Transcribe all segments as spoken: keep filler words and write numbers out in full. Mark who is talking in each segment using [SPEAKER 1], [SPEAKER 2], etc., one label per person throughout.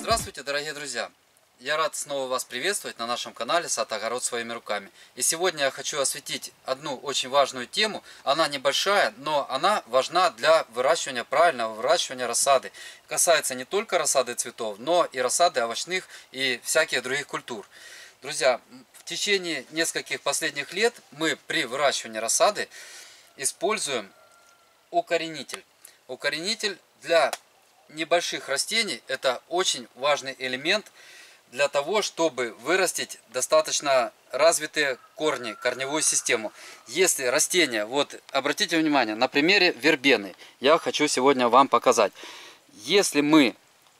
[SPEAKER 1] Здравствуйте, дорогие друзья! Я рад снова вас приветствовать на нашем канале «Сад-огород своими руками». И сегодня я хочу осветить одну очень важную тему. Она небольшая, но она важна для выращивания, правильного выращивания рассады. Касается не только рассады цветов, но и рассады овощных и всяких других культур. Друзья, в течение нескольких последних лет мы при выращивании рассады используем укоренитель. Укоренитель для небольших растений – это очень важный элемент для того, чтобы вырастить достаточно развитые корни, корневую систему. Если растение, вот обратите внимание, на примере вербены, я хочу сегодня вам показать. Если мы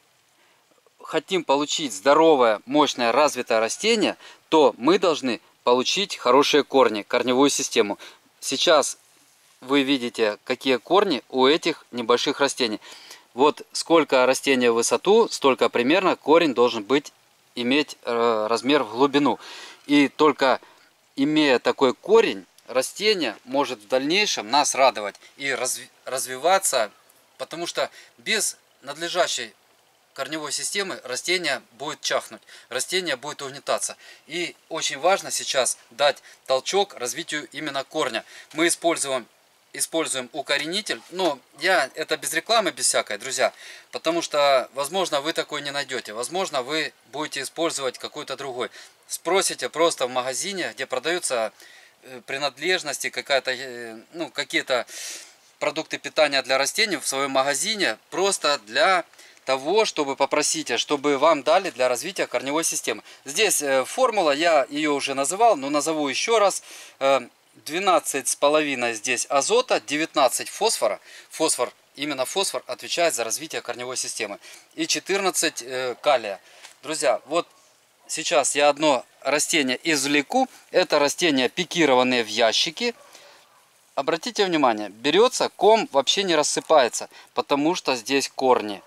[SPEAKER 1] хотим получить здоровое, мощное, развитое растение, то мы должны получить хорошие корни, корневую систему. Сейчас вы видите, какие корни у этих небольших растений. Вот сколько растения в высоту, столько примерно корень должен быть, иметь э, размер в глубину. И только имея такой корень, растение может в дальнейшем нас радовать и разви развиваться, потому что без надлежащей корневой системы растение будет чахнуть, растение будет угнетаться. И очень важно сейчас дать толчок развитию именно корня. Мы используем Используем укоренитель, но я это без рекламы, без всякой, друзья, потому что, возможно, вы такой не найдете, возможно, вы будете использовать какой-то другой. Спросите просто в магазине, где продаются принадлежности, какая-то, ну, какие-то продукты питания для растений в своем магазине, просто для того, чтобы попросить, чтобы вам дали для развития корневой системы. Здесь формула, я ее уже называл, но назову еще раз. двенадцать с половиной здесь азота, девятнадцать фосфора. Фосфор, именно фосфор отвечает за развитие корневой системы. И четырнадцать э, калия. Друзья, вот сейчас я одно растение извлеку. Это растения, пикированные в ящики. Обратите внимание, берется, ком вообще не рассыпается, потому что здесь корни.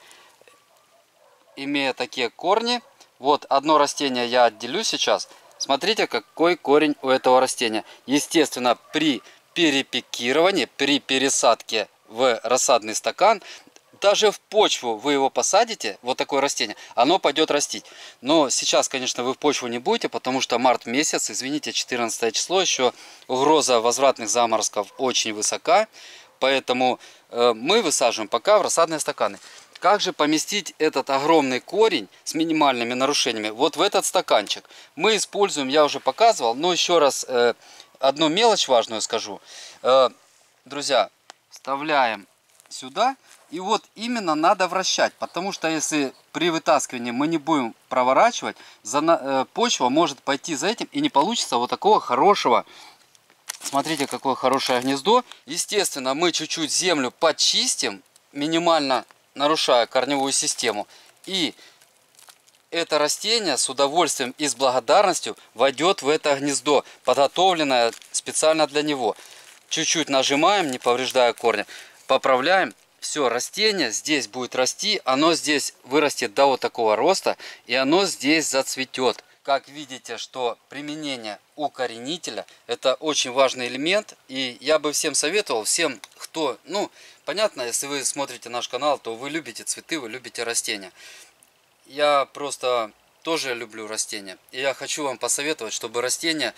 [SPEAKER 1] Имея такие корни, вот одно растение я отделю сейчас. Смотрите, какой корень у этого растения. Естественно, при перепикировании, при пересадке в рассадный стакан, даже в почву вы его посадите, вот такое растение, оно пойдет растить. Но сейчас, конечно, вы в почву не будете, потому что март месяц, извините, четырнадцатое число, еще угроза возвратных заморозков очень высока. Поэтому э, мы высаживаем пока в рассадные стаканы. Как же поместить этот огромный корень с минимальными нарушениями вот в этот стаканчик? Мы используем, я уже показывал, но еще раз э, одну мелочь важную скажу. Э, друзья, вставляем сюда, и вот именно надо вращать, потому что если при вытаскивании мы не будем проворачивать, за, э, почва может пойти за этим и не получится вот такого хорошего. Смотрите, какое хорошее гнездо. Естественно, мы чуть-чуть землю почистим, минимально нарушая корневую систему. И это растение с удовольствием и с благодарностью войдет в это гнездо, подготовленное специально для него. Чуть-чуть нажимаем, не повреждая корня, поправляем. Все, растение здесь будет расти, оно здесь вырастет до вот такого роста, и оно здесь зацветет. Как видите, что применение укоренителя – это очень важный элемент, и я бы всем советовал, всем, кто, ну, понятно, если вы смотрите наш канал, то вы любите цветы, вы любите растения. Я просто тоже люблю растения, и я хочу вам посоветовать, чтобы растения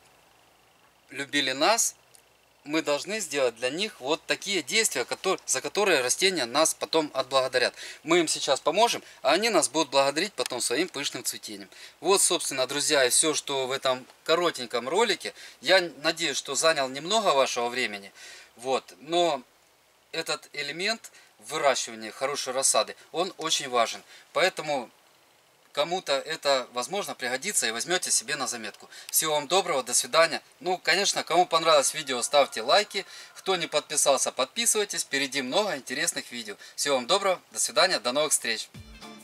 [SPEAKER 1] любили нас. Мы должны сделать для них вот такие действия, которые, за которые растения нас потом отблагодарят. Мы им сейчас поможем, а они нас будут благодарить потом своим пышным цветением. Вот, собственно, друзья, и все, что в этом коротеньком ролике. Я надеюсь, что занял немного вашего времени. Вот, но этот элемент выращивания хорошей рассады, он очень важен. Поэтому кому-то это, возможно, пригодится, и возьмете себе на заметку. Всего вам доброго, до свидания. Ну, конечно, кому понравилось видео, ставьте лайки. Кто не подписался, подписывайтесь. Впереди много интересных видео. Всего вам доброго, до свидания, до новых встреч.